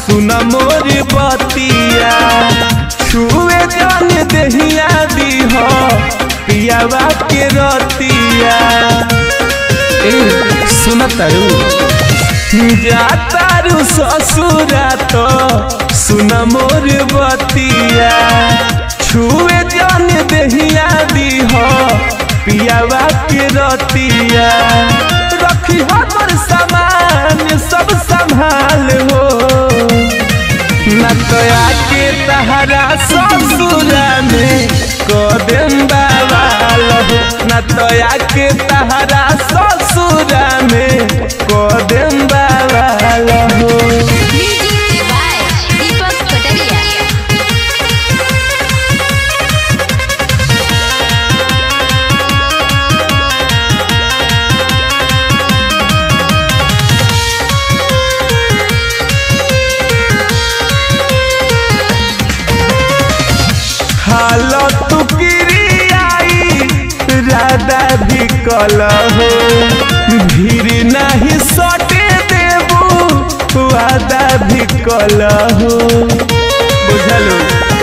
सुन मोर बतिया छुए जन देहिया दीह पियावा के रतिया सुन तारू जा तारू ससुरा तो सुन मोर बतिया छुए जन देहिया दीह पियावा के रतिया रखी हमर सामान सब संभाल हो न तोया के तहरा ससुरा में कदम बाबाल हो न तोया के तहरा ससुरा में कदम बाबाल हो। हालत गिरी आई राधा भी कल हो भीड़ नहीं सटे देबू वादा भी कल हो बुझलो।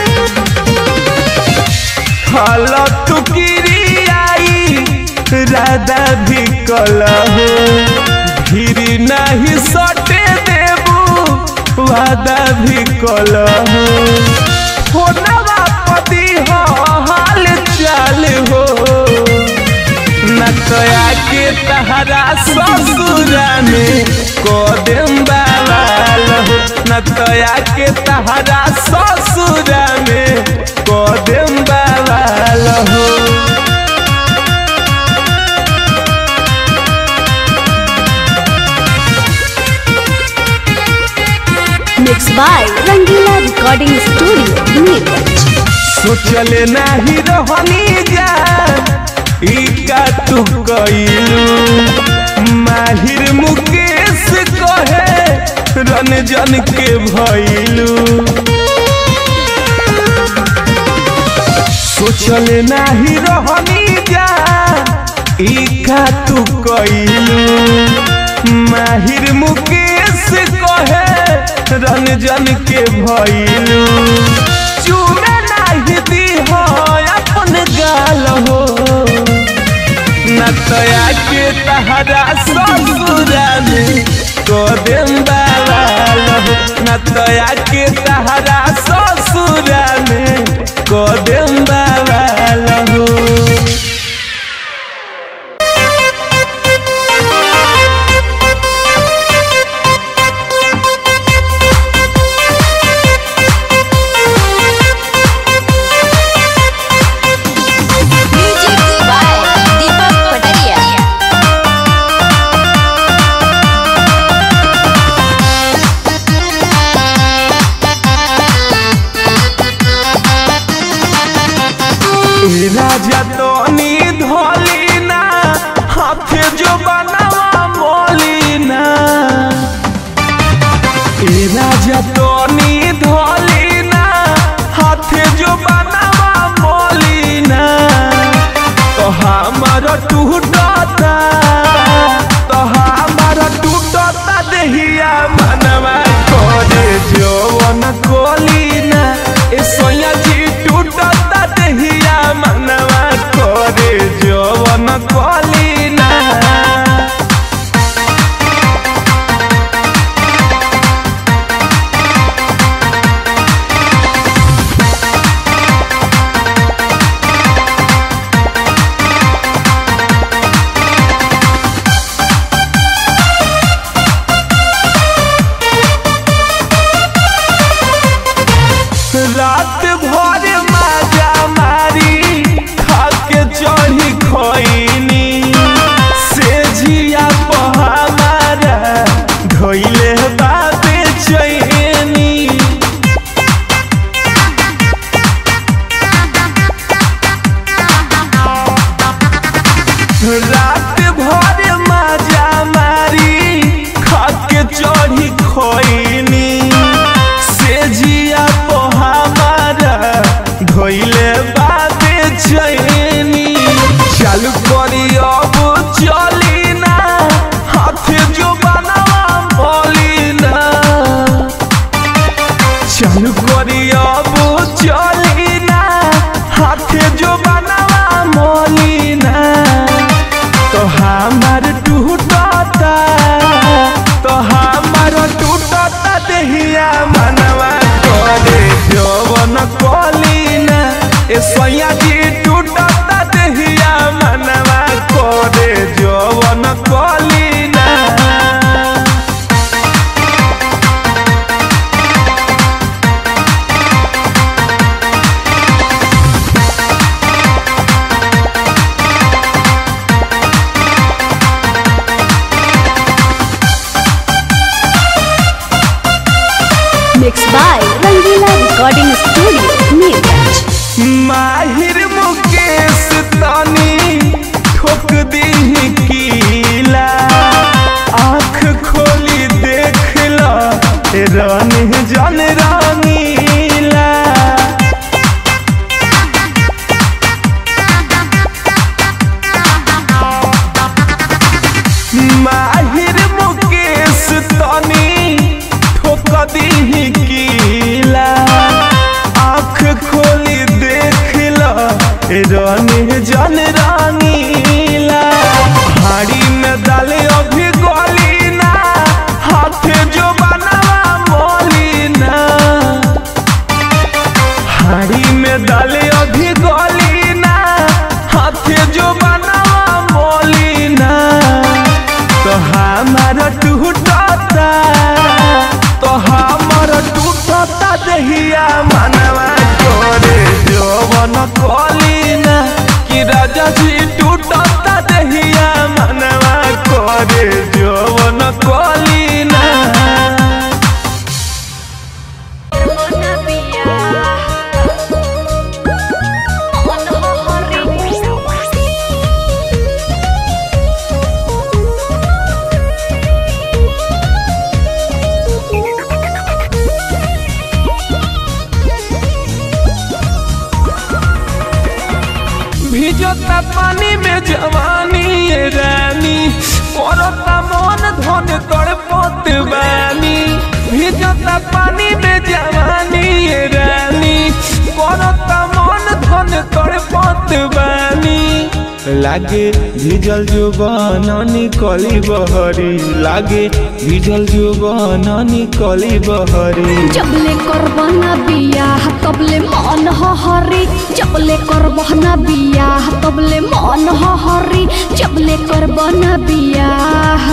हालत गिरी आई राधा भी कल हो भीड़ नहीं सटे देबू वादा भी कल हो हाल चाल हो न तोया के तहरा ससुरा में कदम बाबाल हो न तोया के तहरा ससुरा में कदम बाबाल हो। Mixed by Rangila Recording Studio, Neerganj। सोचले नहीं रहनी जा इका तू कइलू माहिर मुकेश कहे रंजन के भइलू सोचले नहीं रहनी जा इका तू कइलू माहिर मुकेश कहे रंजन के भइलू अपन गाल हो न तोया के तहरा ससुरा में कदम बाबाल हो न तोया के तहरा ससुरा में कदम बाबाल हो। राजा तोनी धोलीना हाथ जो बनावा मोलीना राजा तोनी धोलीना हाथ जो बनावा मोलीना तो हमारा टूटता देहिया मनवा करे जवन कोलीना ए सोया जी टूटता देहिया मनवा करे जवन कोलीना। रात भर माजा मारी खाके चढ़ी खोइनी से जिया हमारा धोइले बाबे चैनी रात भर माजा मारी खाके चढ़ी खोइनी से जिया धोइले बाबे चैनी चालू करी अब चली ना हाथ जो बनावा बोली ना Mixed by Rangila Recording Studio, Neerganj. माहिर मुकेश तनी ठोक दी कीला, आँख खोली देख ला रानी जन रानीला। माहिर मुकेश तनी ठोक दी कीला, आँख खोली देख ला रानी जन रानीला। हाड़ी में डाले अभी गोली ना, हाथ जो बनावा मोली ना। हाड़ी में डाले अभी गोली ना, हाथ जो बनावा मोली ना। तो हमारा टूटता, तो हमारा टूटता दहिया मनवा तोरे जवन कलीना। कि राजा जी टूटता दहिया मनवा करे जवन कलीना। भिजता पानी में जवानी रानी, करता मन धन तड़पत बानी। भिजता पानी में जवानी रानी, करता मन धन तड़पत बानी। लागे भिजल जुबान निकली बहरी, लागे भिजल जुबान निकली बहरी। जबले करबना बियाह तबले मन हरी, जबले करबना बियाह तबले मन हरी, जबले करबना बियाह।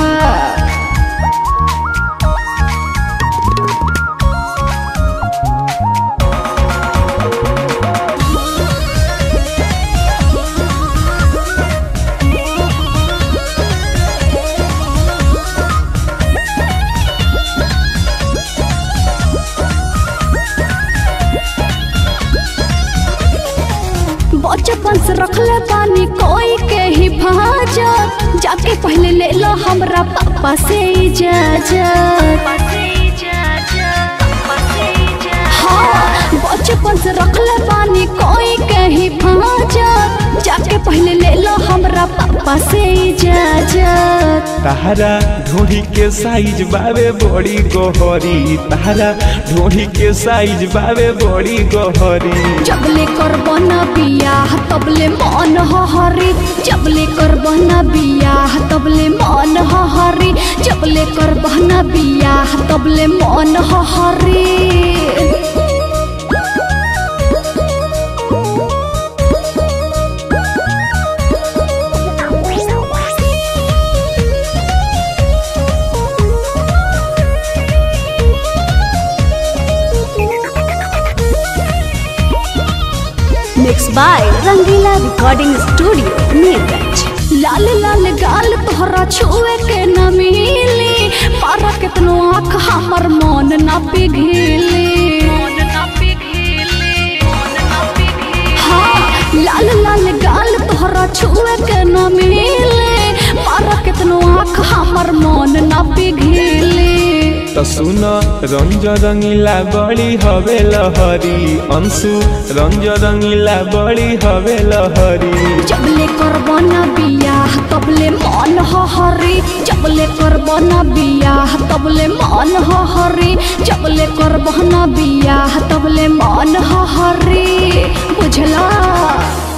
बचपन से रखले बानी कोई के हिफाजत, जाके पहले ले लो हमरा पापा से इजाजत। हाँ, बचपन से रखले बानी कोई के हिफाजत, जाके पहले ले लो हमरा पापा से इजाजत। तारा ढोढ़ी के साइज बावे बड़ी गोहरी, तारा ढोढ़ी के साइज बावे बड़ी गोहरी। जबले करबना बियाह तबले मन हरी, जबले करबना बियाह तबले मन हरी, जबले करबना बियाह तबले मन हरी। Mixed by Rangila Recording Studio, Neerganj. लाल लाल गाल तोहरा छुए के न मिली, मारा कितनो आँख हमर मन न पिघली। हाँ, लाल लाल गाल तोहरा छुए के न मिली, मारा कितनो आँख हमर मन न पिघली। तो सुना रंज रंगीला बड़ी हवे लहरी, अंशु रंज रंगीला बड़ी हवे लहरी। जबले करबना बियाह तबले मन हरी, जबले करबना बियाह तबले मन हरी, जबले करबना बियाह तबले मन हरी। बुझला।